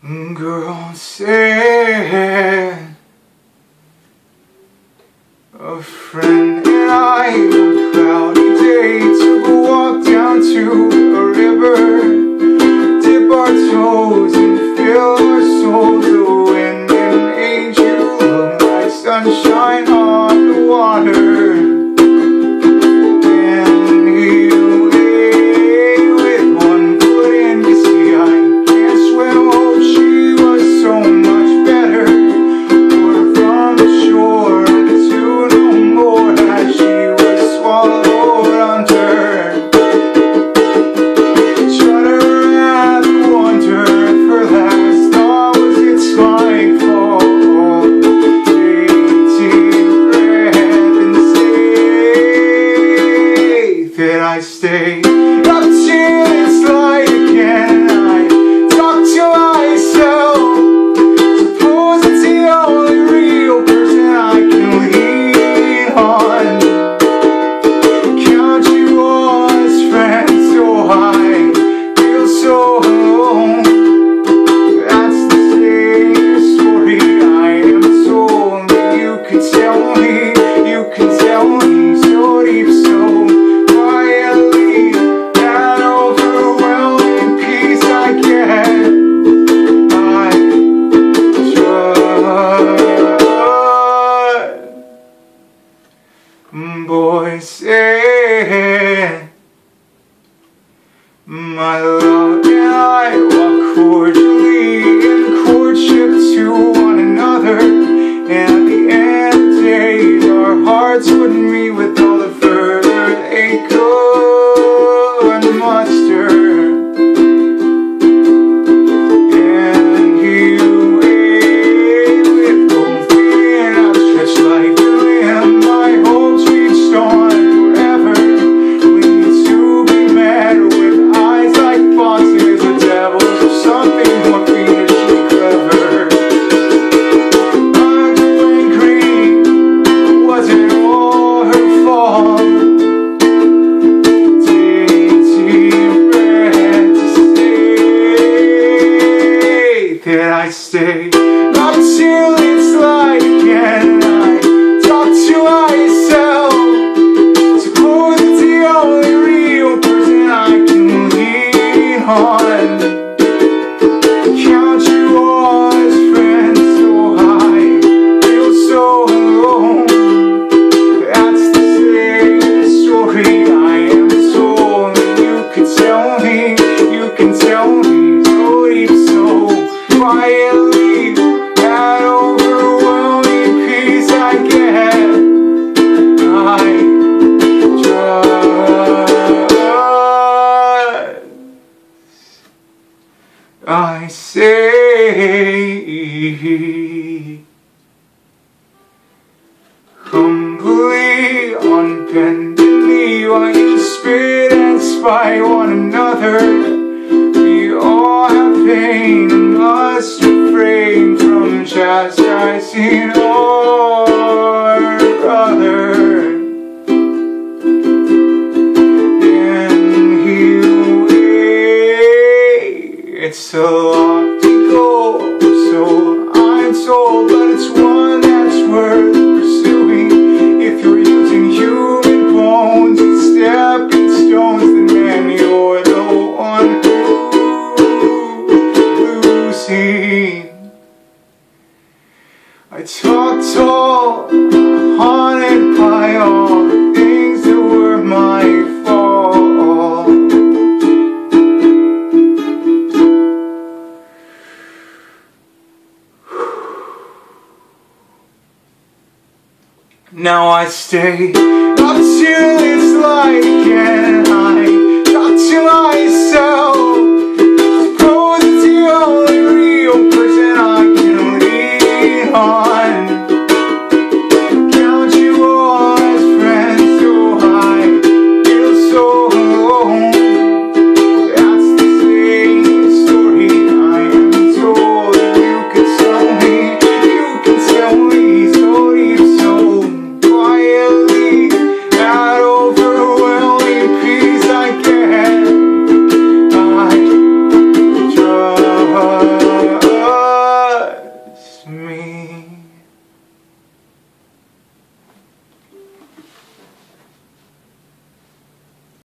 Girl said, a friend and I on a cloudy day took a walk down to a river, dip our toes and fill our souls. The wind and made you look like sunshine on the water. I stay up till it's light again. I talk to myself. Suppose it's the only real person I can lean on. Count you all as friends, so I feel so alone. That's the same story I am told. You can tell me, you can tell me so deep, so boys say my love and I walk cordially in courtship to one another, and at the end of the day our hearts wouldn't meet with all the further they could muster. And you ate with both feet outstretched like the limb. My hopes reached on forever. We need to be met with eyes like foxes or devils or something more fiendishly clever. I'm going green, wasn't all her fault. That I stay up till it's light again. I talk to myself. Suppose it's the only real person I can lean on. Count you all as friends, so I feel so alone. That's the same story I am told. You can tell me, you can tell me so deep, so quietly, that overwhelming peace I get. I say, humbly on bended knee, while you spit and spite one another. We all have pain and must refrain from chastising our brother. And you wait, it's a lofty goal, so I'm told, but it's one that's worth pursuing. If you're using human bones as stepping stones, then man, you're the one I talk tall, haunted by all the things that were my fault. Now I stay up till it's light again. I talk to myself. Suppose it's the only real person I can lean on. Count you all as friends, so I feel so alone. That's the same story I am told. You can tell me so deep, so quietly, that overwhelming peace I get. me.